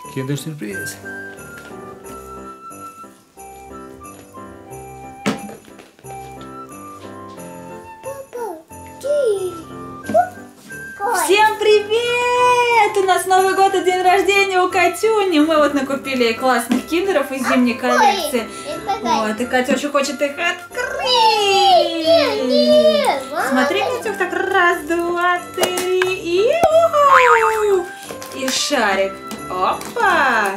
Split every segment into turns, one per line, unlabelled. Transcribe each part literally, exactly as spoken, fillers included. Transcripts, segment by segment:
Киндер-сюрприз.
Всем привет! У нас Новый год и день рождения у Катюни. Мы вот накупили ей классных киндеров из зимней коллекции. Вот, и Катюша хочет их открыть. Смотри, Катюх, так раз, два, три и... уху! И шарик. Опа!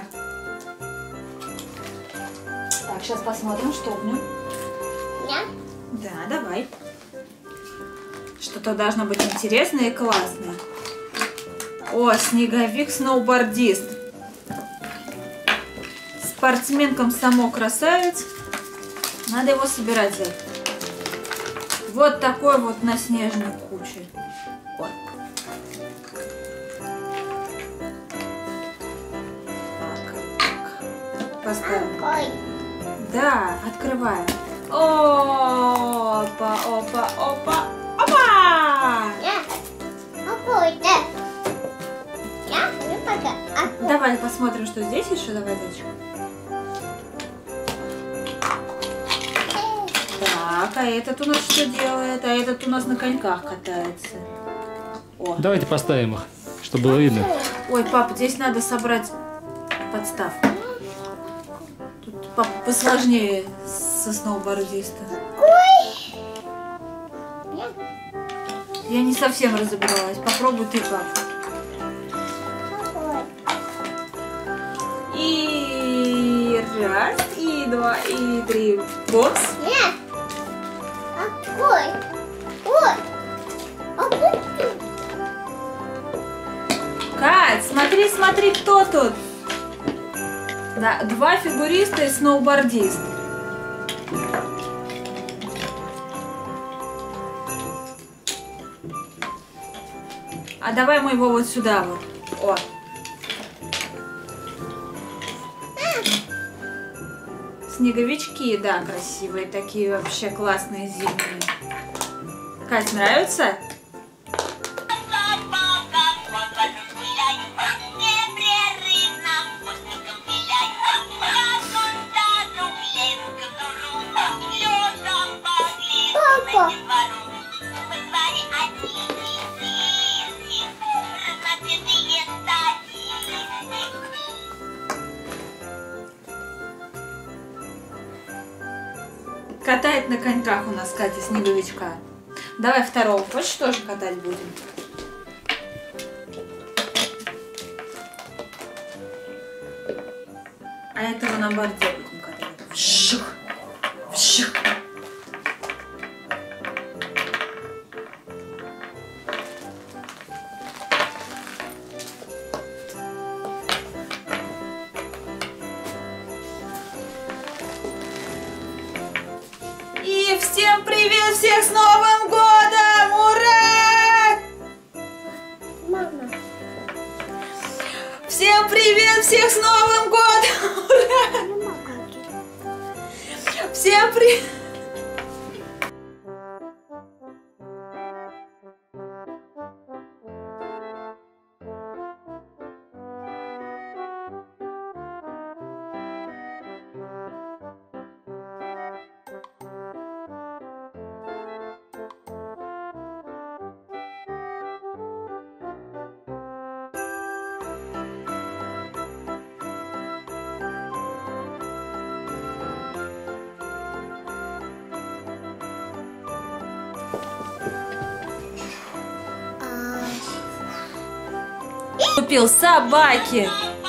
Так, сейчас посмотрим, что в нем. Да, давай. Что-то должно быть интересное и классное. О, снеговик-сноубордист. Спортсмен-комсомол красавец. Надо его собирать. За... Вот такой вот на снежной куче. Вот. Так, так. Поставим. Да, открываем. Опа, опа, опа. Опа! Давай посмотрим, что здесь еще. Давай, зайчик. Так, а этот у нас что делает? А этот у нас на коньках катается. О.
Давайте поставим их, чтобы было видно.
Ой, папа, здесь надо собрать подставку. Тут, папа, посложнее со сноубордистом. Я не совсем разобралась. Попробуй ты, папа. И раз, и два, и три. Бокс.
Нет. Какой? Ой.
Кать, смотри, смотри, кто тут. Да, два фигуриста и сноубордист. А давай мы его вот сюда вот. О. Снеговички, да, красивые, такие вообще классные зимние. Кать, нравится?
Папа.
Катает на коньках у нас Катя снеговичка. Давай второго. Хочешь, тоже катать будем? А этого на борде будем катать. Вшух, вшух. И всем привет, всех с Новым годом! Ура!
Мама.
Всем привет, всех с Новым годом! Ура! Всем привет! Купил собаки.